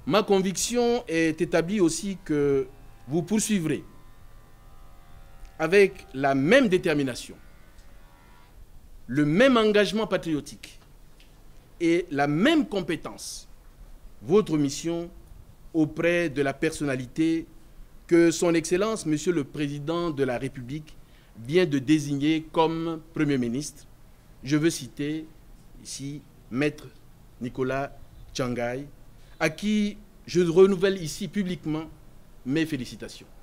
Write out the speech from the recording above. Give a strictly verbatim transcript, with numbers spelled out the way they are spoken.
Ma conviction est établie aussi que vous poursuivrez avec la même détermination, le même engagement patriotique et la même compétence votre mission auprès de la personnalité que son Excellence, Monsieur le Président de la République, vient de désigner comme Premier ministre. Je veux citer ici Maître Nicolas Tchangaï, à qui je renouvelle ici publiquement mes félicitations.